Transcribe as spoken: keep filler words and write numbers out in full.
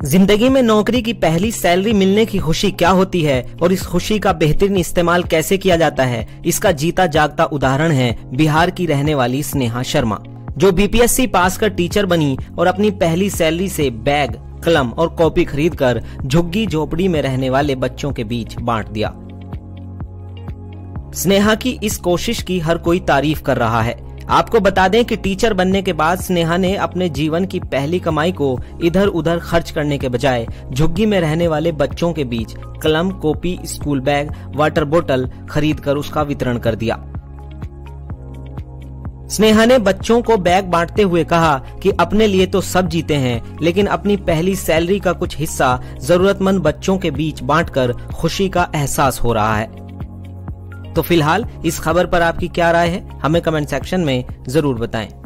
जिंदगी में नौकरी की पहली सैलरी मिलने की खुशी क्या होती है और इस खुशी का बेहतरीन इस्तेमाल कैसे किया जाता है, इसका जीता जागता उदाहरण है बिहार की रहने वाली स्नेहा शर्मा, जो बीपीएससी पास कर टीचर बनी और अपनी पहली सैलरी से बैग, कलम और कॉपी खरीद कर झुग्गी झोपड़ी में रहने वाले बच्चों के बीच बांट दिया। स्नेहा की इस कोशिश की हर कोई तारीफ कर रहा है। आपको बता दें कि टीचर बनने के बाद स्नेहा ने अपने जीवन की पहली कमाई को इधर उधर खर्च करने के बजाय झुग्गी में रहने वाले बच्चों के बीच कलम, कॉपी, स्कूल बैग, वाटर बोतल खरीद कर उसका वितरण कर दिया। स्नेहा ने बच्चों को बैग बांटते हुए कहा कि अपने लिए तो सब जीते हैं, लेकिन अपनी पहली सैलरी का कुछ हिस्सा जरूरतमंद बच्चों के बीच बांटकर खुशी का एहसास हो रहा है। तो फिलहाल इस खबर पर आपकी क्या राय है, हमें कमेंट सेक्शन में जरूर बताएं।